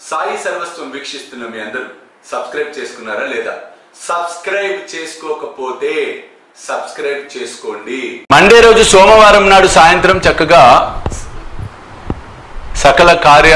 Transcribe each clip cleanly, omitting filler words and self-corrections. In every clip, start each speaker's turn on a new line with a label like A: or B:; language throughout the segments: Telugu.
A: సాయి సర్వస్వం వీక్షిస్తున్న మీ అందరూ సబ్స్క్రైబ్ చేసుకున్నారా లేదా? సబ్స్క్రైబ్ చేసుకోకపోతే సబ్స్క్రైబ్ చేసుకోండి. మండే రోజు సోమవారం నాడు సాయంత్రం చక్కగా సకల కార్య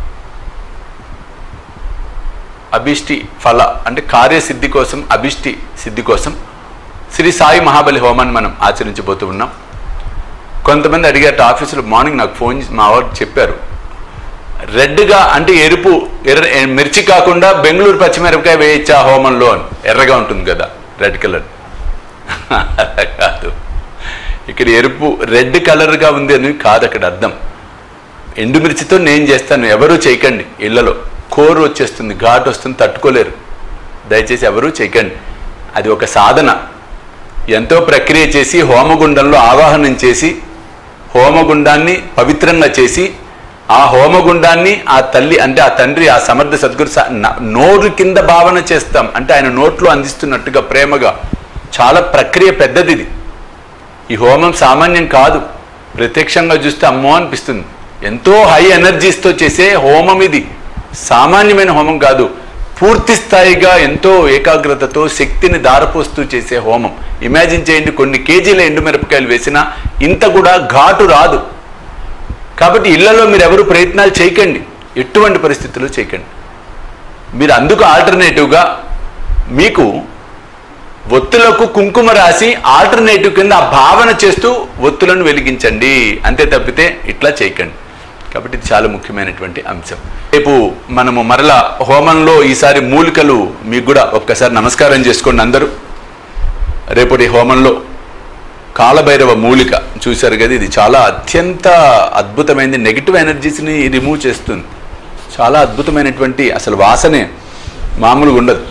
A: అభిష్టి ఫల అంటే కార్యసిద్ధి కోసం, అభిష్టి సిద్ధి కోసం శ్రీ సాయి మహాబలి హోమాన్ని మనం ఆచరించబోతూ ఉన్నాం. కొంతమంది అడిగారు ఆఫీసులో, మార్నింగ్ నాకు ఫోన్ చేసి మా వారు చెప్పారు, రెడ్గా అంటే ఎరుపు మిర్చి కాకుండా బెంగళూరు పచ్చిమిరపకాయ వేయచ్చా హోమంలో అని. ఎర్రగా ఉంటుంది కదా రెడ్ కలర్. కాదు, ఇక్కడ ఎరుపు రెడ్ కలర్గా ఉంది అని కాదు అక్కడ అర్థం. ఎండుమిర్చితో నేను చేస్తాను, ఎవరూ చేయకండి. ఇళ్లలో కోరు వచ్చేస్తుంది, ఘాటు వస్తుంది, తట్టుకోలేరు. దయచేసి ఎవరూ చేయకండి. అది ఒక సాధన. ఎంతో ప్రక్రియ చేసి హోమగుండంలో ఆవాహనం చేసి హోమగుండాన్ని పవిత్రంగా చేసి ఆ హోమగుండాన్ని ఆ తల్లి అంటే ఆ తండ్రి, ఆ సమర్థ సద్గురు నోరు కింద భావన చేస్తాం. అంటే ఆయన నోట్లో అందిస్తున్నట్టుగా ప్రేమగా. చాలా ప్రక్రియ పెద్దది ఇది. ఈ హోమం సామాన్యం కాదు. ప్రత్యక్షంగా చూస్తే అమ్మో అనిపిస్తుంది. ఎంతో హై ఎనర్జీస్తో చేసే హోమం ఇది. సామాన్యమైన హోమం కాదు. పూర్తి స్థాయిగా ఎంతో ఏకాగ్రతతో శక్తిని దారపోస్తూ చేసే హోమం. ఇమాజిన్ చేయండి, కొన్ని కేజీల ఎండుమిరపకాయలు వేసినా ఇంత కూడా ఘాటు రాదు. కాబట్టి ఇళ్లలో మీరు ఎవరు ప్రయత్నాలు చేయకండి, ఎటువంటి పరిస్థితుల్లో చేయకండి. మీరు అందుకు ఆల్టర్నేటివ్గా మీకు ఒత్తులకు కుంకుమ రాసి ఆల్టర్నేటివ్ కింద ఆ భావన చేస్తూ ఒత్తులను వెలిగించండి, అంతే తప్పితే ఇట్లా చేయకండి. కాబట్టి ఇది చాలా ముఖ్యమైనటువంటి అంశం. రేపు మనము మరలా హోమంలో ఈసారి మూలికలు మీకు కూడా ఒక్కసారి నమస్కారం చేసుకోండి అందరూ. రేపటి హోమంలో కాలభైరవ మూలిక చూశారు కదా, ఇది చాలా అత్యంత అద్భుతమైనది. నెగిటివ్ ఎనర్జీస్ని రిమూవ్ చేస్తుంది. చాలా అద్భుతమైనటువంటి, అసలు వాసనే మామూలుగా ఉండదు.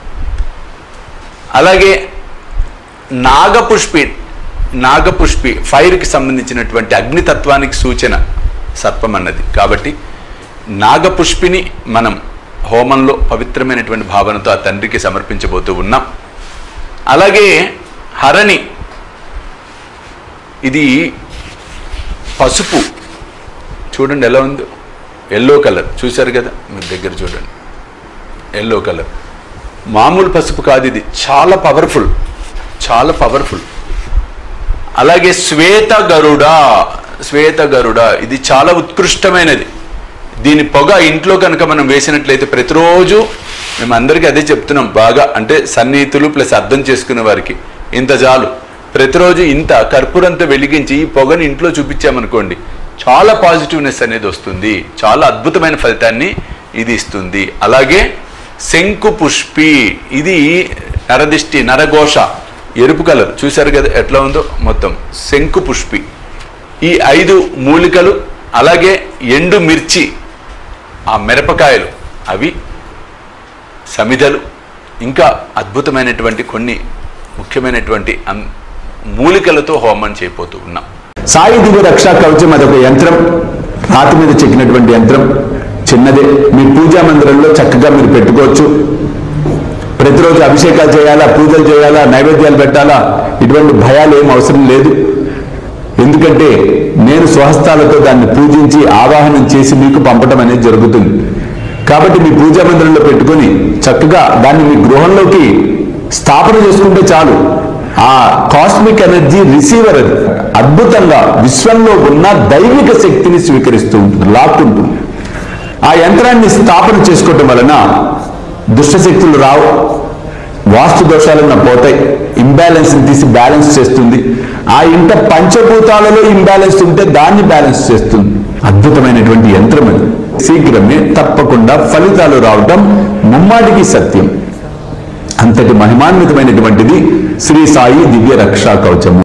A: అలాగే నాగపుష్పి ఫైర్కి సంబంధించినటువంటి అగ్నితత్వానికి సూచన సర్పం అన్నది. కాబట్టి నాగపుష్పిని మనం హోమంలో పవిత్రమైనటువంటి భావనతో ఆ తండ్రికి సమర్పించబోతూ ఉన్నాం. అలాగే హరణి, ఇది పసుపు చూడండి ఎలా ఉందో, ఎల్లో కలర్ చూశారు కదా మీరు దగ్గర చూడండి, ఎల్లో కలర్. మామూలు పసుపు కాదు, ఇది చాలా పవర్ఫుల్, చాలా పవర్ఫుల్. అలాగే శ్వేత గరుడ, ఇది చాలా ఉత్కృష్టమైనది. దీని పొగ ఇంట్లో కనుక మనం వేసినట్లయితే ప్రతిరోజు మేము అందరికీ అదే చెప్తున్నాం, బాగా అంటే సన్నిహితులు ప్లస్ అర్థం చేసుకునే వారికి ఇంత చాలు. ప్రతిరోజు ఇంత కర్పూరంతో వెలిగించి ఈ పొగని ఇంట్లో చూపించామనుకోండి, చాలా పాజిటివ్నెస్ అనేది వస్తుంది. చాలా అద్భుతమైన ఫలితాన్ని ఇది ఇస్తుంది. అలాగే శంకు పుష్పి, ఇది నరదిష్టి నరఘోష, ఎరుపు కలర్ చూశారు కదా ఎట్లా ఉందో మొత్తం. శంకు పుష్పి, ఈ 5 మూలికలు. అలాగే ఎండు మిర్చి, ఆ మిరపకాయలు, అవి సమిధలు, ఇంకా అద్భుతమైనటువంటి కొన్ని ముఖ్యమైనటువంటి మూలికలతో హోమం చేయబోతూ ఉన్నాం.
B: సాయి దివ్య రక్షా కవచం అదొక యంత్రం, రాతి మీద చెక్కినటువంటి యంత్రం, చిన్నదే. మీ పూజా మందిరంలో చక్కగా మీరు పెట్టుకోవచ్చు. ప్రతిరోజు అభిషేకాలు చేయాలా, పూజలు చేయాలా, నైవేద్యాలు పెట్టాలా, ఇటువంటి భయాలు ఏం అవసరం లేదు. ఎందుకంటే నేను స్వహస్తాలతో దాన్ని పూజించి ఆవాహనం చేసి మీకు పంపడం అనేది జరుగుతుంది. కాబట్టి మీ పూజా మందిరంలో పెట్టుకొని చక్కగా దాన్ని మీ గృహంలోకి స్థాపన చేసుకుంటే చాలు. ఆ కాస్మిక్ ఎనర్జీ రిసీవర్ అది అద్భుతంగా విశ్వంలో ఉన్న దైవిక శక్తిని స్వీకరిస్తూ ఉంటుంది, లాక్కుంటుంది. ఆ యంత్రాన్ని స్థాపన చేసుకోవటం వలన దుష్టశక్తులు రావు, వాస్తు దోషాలన్న పోతాయి, ఇంబ్యాలెన్స్ని తీసి బ్యాలెన్స్ చేస్తుంది. ఆ ఇంట పంచభూతాలలో ఇంబ్యాలెన్స్ ఉంటే దాన్ని బ్యాలెన్స్ చేస్తుంది. అద్భుతమైనటువంటి యంత్రం అది. శీఘ్రమే తప్పకుండా ఫలితాలు రావటం ముమ్మాటికి సత్యం. అంతటి మహిమాన్వితమైనటువంటిది శ్రీ సాయి దివ్య రక్షా కవచము.